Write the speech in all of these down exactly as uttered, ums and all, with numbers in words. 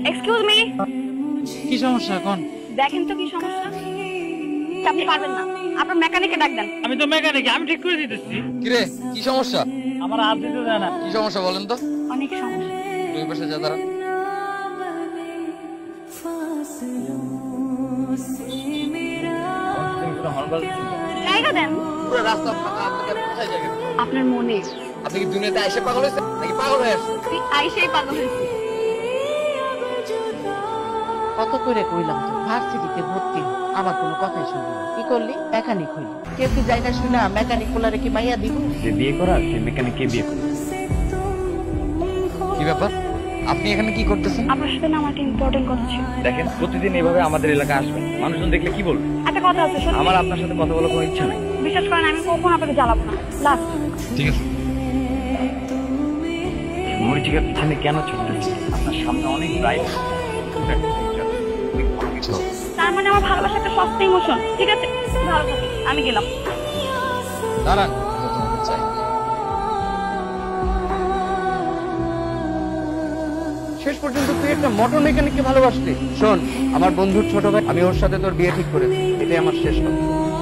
Excuse me, কি সমস্যা কোন? দেখেন তো কি সমস্যা। আপনি পারবেন না, আপনার মেকানিককে ডাক দেন। আমি তো মেকানিক, আমি ঠিক করে দিতেছি। কি রে, কি সমস্যা? আমার হাত দিতে দেয় না। কি সমস্যা বলেন তো? অনেক সমস্যা। দুই পাশে যা দাঁড়া। জায়গা দেন। পুরো রাস্তা ফাঁকা, আপনি কোথায় যাবেন? আপনার মনে। আপনি কি দুনিয়াতে আইসে পাগল হয়েছে নাকি পাগল হয়ে আসছে? আইসেই পাগল হয়েছে। কত করে কইলাম তো ভার্সিটিতে ভর্তি, আমার কোনো কথাই শুনবি না। কি করলি? মেকানিক হইলি। কেউ কি জায়গা শুনে মেকানিক গুলারে কি মাইয়া দিব? যে বিয়ে করা সে মেকানিক কে বিয়ে করে। কি ব্যাপার, আপনি এখানে কি করতেছেন? আপনার সাথে না আমার একটা ইম্পর্টেন্ট কথা ছিল। দেখেন প্রতিদিন এইভাবে আমাদের এলাকায় আসবেন, মানুষজন দেখলে কি বলবে? একটা কথা আছে, শুনুন। আমার আপনার সাথে কথা বলার কোনো ইচ্ছা নেই। বিশ্বাস করেন আমি কখনো আপনাকে জ্বালাবো না। লাস্ট। ঠিক আছে। মরিচিকার পিছনে কেন ছুটতেছি? আপনার সামনে অনেক ব্রাইট। তার মানে আমার ভালোবাসা একটা সস্তা ইমোশন। ঠিক আছে, ভালো থাকি, আমি গেলাম। দাঁড়ান, চাই। শেষ পর্যন্ত তুই একটা মোটর মেকানিককে ভালোবাসলি। শোন, আমার বন্ধুর ছোট ভাই, আমি ওর সাথে তোর বিয়ে ঠিক করেছি। এটাই আমার শেষ কথা।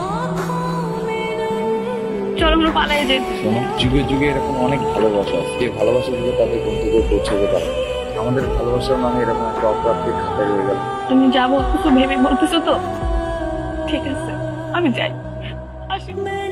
চলো আমরা পালাই যাই। শোনো, যুগে যুগে এরকম অনেক ভালোবাসা আছে, যে ভালোবাসাগুলো তাদের বন্ধুকে পৌঁছাতে পারে। আমাদের ভালোবাসার মানে এরকম একটা অপ্রাপ্তির খাতায় রয়ে গেল। তুমি যা বলতেছো ভেবে বলতেছো তো? ঠিক আছে, আমি যাই, আসি।